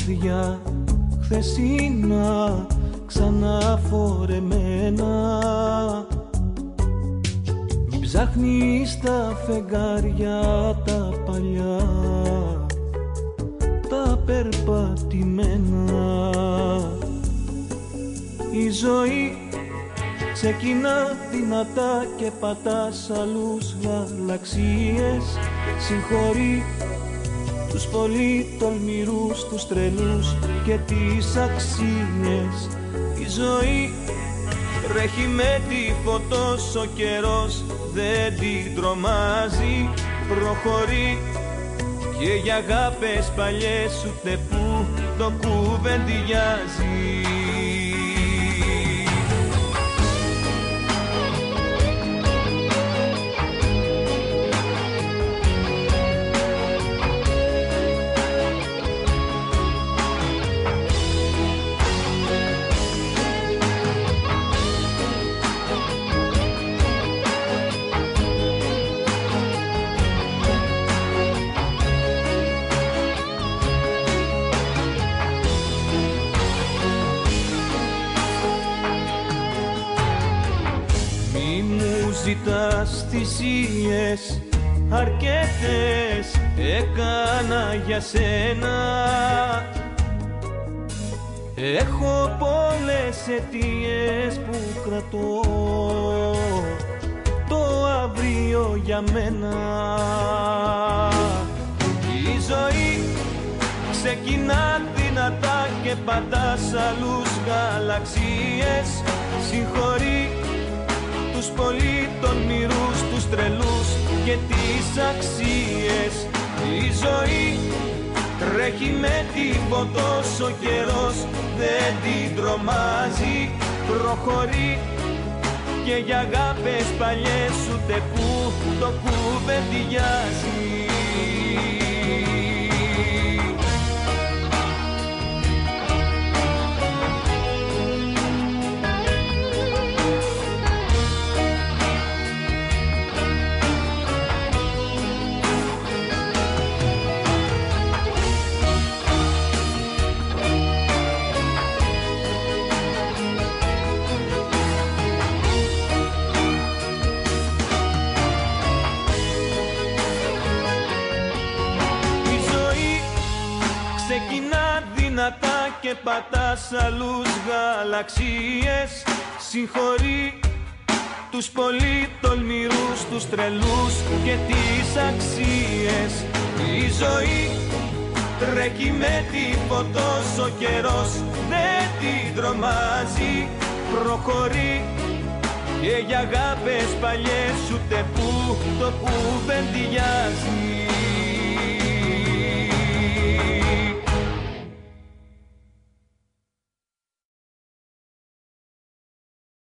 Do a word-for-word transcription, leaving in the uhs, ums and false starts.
πόδια χθεσινά ξαναφορεμένα. Μην ψάχνεις τα φεγγάρια τα παλιά, τα περπατημένα. Η ζωή ξεκινά δυνατά και πατάς άλλους γαλαξίες. Συγχωρεί τους πολύ τολμηρούς, τους τρελούς και τις αξίες. Η ζωή τρέχει με τυφωτός, ο καιρός δεν την τρομάζει. Προχωρεί και για αγάπες παλιές ούτε που το κουβεντιάζει. Ζητάς θυσίες, αρκετές έκανα για σένα. Έχω πολλές αιτίες που κρατώ το αύριο για μένα. Η ζωή ξεκινά δυνατά και πατάς άλλους γαλαξίες. Συγχωρεί τους πολύ τολμηρούς, τους τρελούς και τις αξίες. Η ζωή τρέχει με τυφωτός, ο καιρός δεν την τρομάζει. Προχωρεί και για αγάπες παλιές ούτε που το κουβεντιάζει. Ξεκινά δυνατά και πατάς άλλους γαλαξίες. Συγχωρεί τους πολύ τολμηρούς, τους τρελούς και τις αξίες. Η ζωή τρέχει με τυφωτός, ο καιρός δεν την τρομάζει. Προχωρεί και για αγάπες παλιές ούτε που το κουβεντιάζει.